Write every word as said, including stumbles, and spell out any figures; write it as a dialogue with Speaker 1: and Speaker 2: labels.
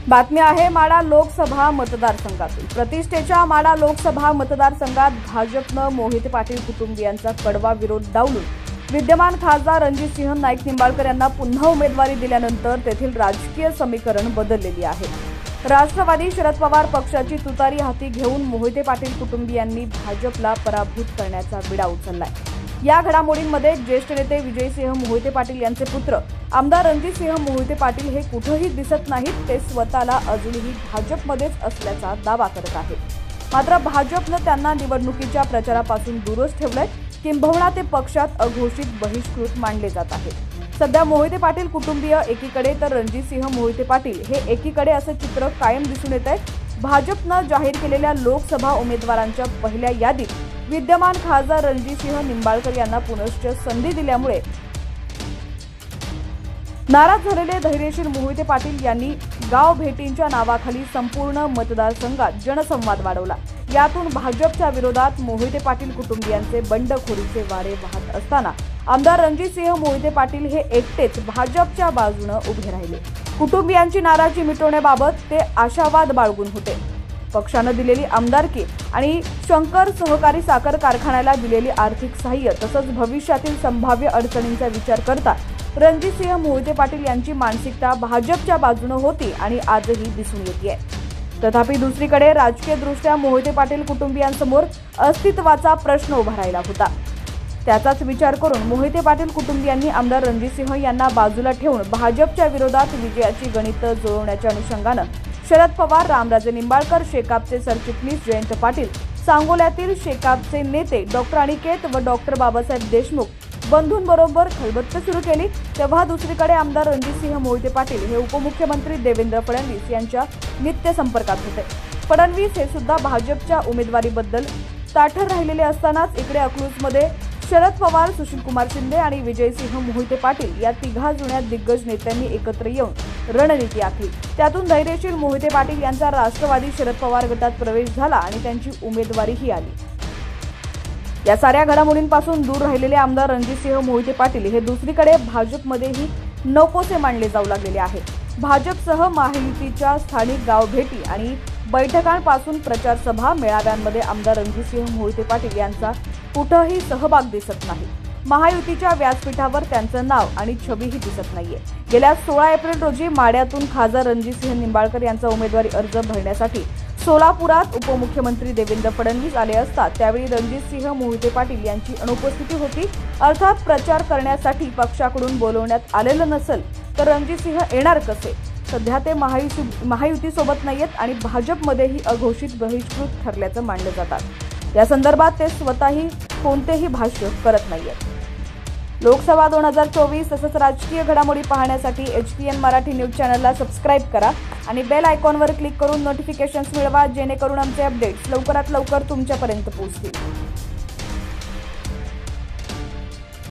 Speaker 1: बातमी आहे माढा लोकसभा मतदारसंघातून। प्रतिष्ठेच्या माढा लोकसभा मतदारसंघात भाजपनं मोहिते पाटील कुटुंबियांचा कडवा विरोध डावलून विद्यमान खासदार रणजितसिंह नाईक निंबाळकर यांना पुन्हा उमेदवारी दिल्यानंतर तेथील राजकीय समीकरण बदललेली आहे। राष्ट्रवादी शरद पवार पक्षाची तुतारी हाती घेऊन मोहिते पाटील कुटुंबियांनी भाजपला पराभूत करण्याचा विडा उचललाय। या घडामोडींमध्ये ज्येष्ठ नेते विजयसिंह मोहिते पाटील यांचे पुत्र आमदार रणजितसिंह मोहिते पाटील हे कुठेही दिसत नाहीत। ते स्वतःला अजूनही भाजपमध्येच असल्याचा दावा करत आहेत। मात्र भाजपनं त्यांना निवडणुकीच्या प्रचारापासून दूरच ठेवलंय। किंबहुना ते पक्षात अघोषित बहिष्कृत मानले जात आहेत। सध्या मोहिते पाटील कुटुंबीय एकीकडे तर रणजितसिंह मोहिते पाटील हे एकीकडे असं चित्र कायम दिसून येत आहे। भाजपनं जाहीर केलेल्या लोकसभा उमेदवारांच्या पहिल्या यादीत विद्यमान खासदार रणजितसिंह निंबाळकर यांना पुनश्च संधी दिल्यामुळे नाराज झालेले धैर्यशील मोहिते पाटील यांनी गाव भेटींच्या नावाखाली संपूर्ण मतदारसंघात जनसंवाद वाढवला। यातून भाजपच्या विरोधात मोहिते पाटील कुटुंबियांचे बंडखोरीचे वारे वाहत असताना आमदार रणजितसिंह मोहिते पाटील हे एकटेच भाजपच्या बाजूने उभे राहिले। कुटुंबियांची नाराजी मिटवण्याबाबत ते आशावाद बाळगून होते। पक्षाने दिलेली आमदारकी आणि शंकर सहकारी साखर कारखान्याला दिलेली आर्थिक सहाय्य तसंच भविष्यातील संभाव्य अडचणींचा विचार करता रणजितसिंह मोहिते पाटील यांची मानसिकता भाजपच्या बाजूने होती आणि आजही दिसून येते। तथापि दुसरीकडे राजकीयदृष्ट्या मोहिते पाटील कुटुंबियांसमोर अस्तित्वाचा प्रश्न उभा राहिला होता। त्याचाच विचार करून मोहिते पाटील कुटुंबियांनी आमदार रणजितसिंह यांना बाजूला ठेवून भाजपच्या विरोधात विजयाची गणितं जुळवण्याच्या अनुषंगाने शरद पवार, रामराजे निंबाळकर, शेकापचे सरचिटणीस जयंत पाटील, सांगोल्यातील शेकापचे नेते डॉक्टर अनिकेत व डॉक्टर बाबासाहेब देशमुख बंधूंबरोबर खलबत्ते सुरू केली। तेव्हा दुसरीकडे आमदार रणजितसिंह मोहिते पाटील हे उपमुख्यमंत्री देवेंद्र फडणवीस यांच्या नित्य संपर्कात होते। फडणवीस हे सुद्धा भाजपच्या उमेदवारीबद्दल ताठर राहिलेले असतानाच इकडे अकलूजमध्ये शरद पवार, सुशीलकुमार शिंदे आणि विजयसिंह मोहिते पाटील या तिघा जुन्या दिग्गज नेत्यांनी एकत्र येऊन रणनीती आखली। त्यातून धैर्यशील मोहिते पाटील यांचा राष्ट्रवादी शरद पवार गटात प्रवेश झाला आणि त्यांची उमेदवारीही आली। या साऱ्या घडामोडींपासून दूर राहिलेले आमदार रणजितसिंह मोहिते पाटील हे दुसरीकडे भाजपमध्येही नकोसे मानले जाऊ लागलेले आहेत। भाजपसह महायुतीच्या स्थानिक गाव भेटी आणि बैठकांपासून प्रचार सभा मेळाव्यांमध्ये आमदार रणजितसिंह मोहिते पाटील यांचा कुठेही सहभाग दिसत नाही। महायुतीच्या व्यासपीठावर त्यांचं नाव आणि छबीही दिसत नाहीये। गेल्या सोळा एप्रिल रोजी माढ्यातून खासदार रणजितसिंह निंबाळकर यांचा उमेदवारी अर्ज भरण्यासाठी सोलापुरात उपमुख्यमंत्री देवेंद्र फडणवीस आले असता त्यावेळी रणजितसिंह मोहिते पाटील यांची अनुपस्थिती होती। अर्थात प्रचार करण्यासाठी पक्षाकडून बोलवण्यात आलेलं नसेल तर रणजितसिंह येणार कसे? सध्या ते महायुती महायुतीसोबत नाहीयेत आणि भाजपमध्येही अघोषित बहिष्कृत ठरल्याचं मानलं जातात। या संदर्भात ते स्वतःही कोणतेही भाष्य करत नाहीयेत। लोकसभा दोन हजार चोवीस तसंच राजकीय घडामोडी पाहण्यासाठी H P N Marathi news चॅनलला सबस्क्राईब करा आणि बेल आयकॉनवर क्लिक करून नोटिफिकेशन्स मिळवा, जेणेकरून आमचे अपडेट्स लवकरात लवकर तुमच्यापर्यंत पोहोचतील।